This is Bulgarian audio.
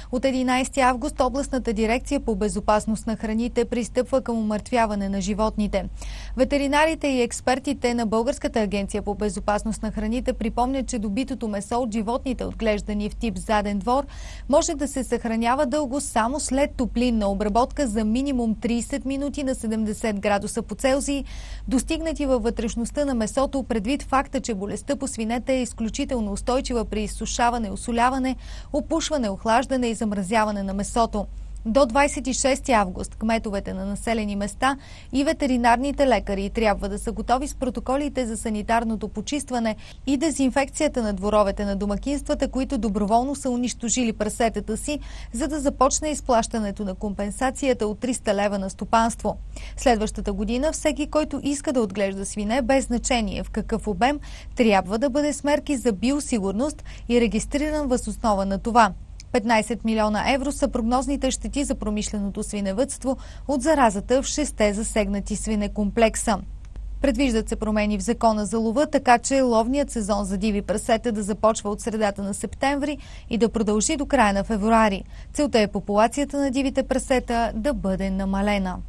От 11 август областната дирекция по безопасност на храните пристъпва към умъртвяване на животните. Ветеринарите и експертите на Българската агенция по безопасност на храните припомнят, че добитото месо от животните, отглеждани в тип заден двор, може да се съхранява дълго само след топлинна обработка за минимум 30 минути на 70 градуса по Целзий, достигнати във вътрешността на месото, предвид факта, че болестта по свинете е изключително устойчива при изсушаване, осоляване, опушване, охлаждане и замразяване на месото. До 26 август кметовете на населени места и ветеринарните лекари трябва да са готови с протоколите за санитарното почистване и дезинфекцията на дворовете на домакинствата, които доброволно са унищожили прасетата си, за да започне изплащането на компенсацията от 300 лева на стопанство. Следващата година всеки, който иска да отглежда свине, без значение в какъв обем, трябва да бъде с мерки за биосигурност и регистриран въз основа на това. 15 милиона евро са прогнозните щети за промишленото свиневъдство от заразата в 6 засегнати свинекомплекса. Предвиждат се промени в закона за лова, така че ловният сезон за диви прасета да започва от средата на септември и да продължи до края на февруари. Целта е популацията на дивите прасета да бъде намалена.